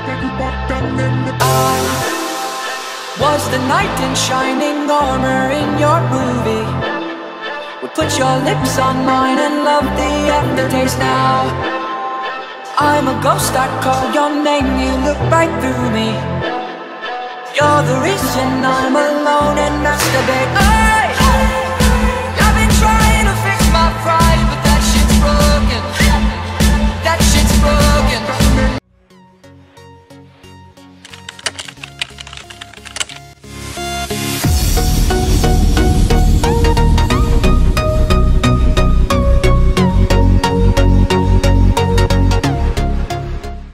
I was the knight in shining armor in your movie. Would put your lips on mine and love the aftertaste now. I'm a ghost, I call your name, you look right through me. You're the reason I'm alone and masturbate.